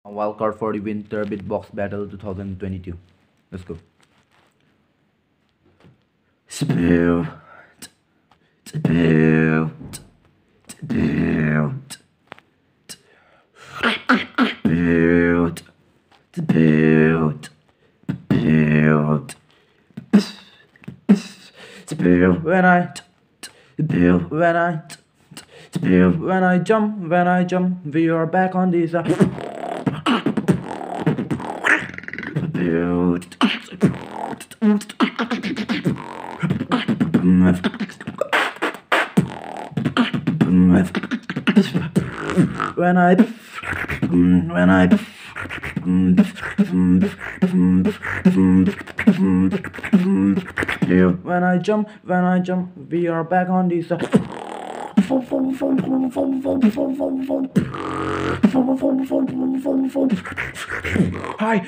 A wildcard for the Winter Beatbox Battle 2022. Let's go. Spill. Spill. Spill. Build. Build. Build. Build. When I build. When I build. When I jump, we are back on this. Build. When I jump, we are back on this. Hi.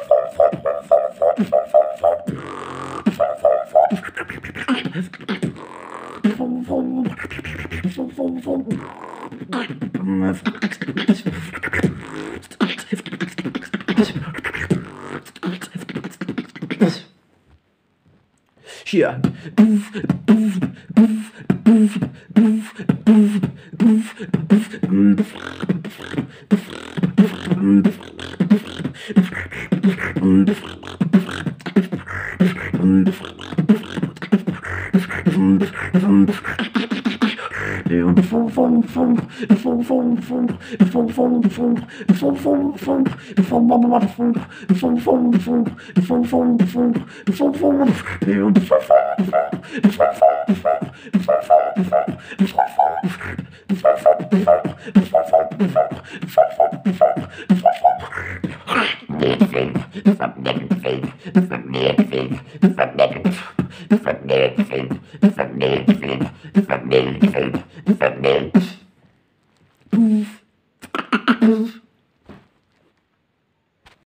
Yeah.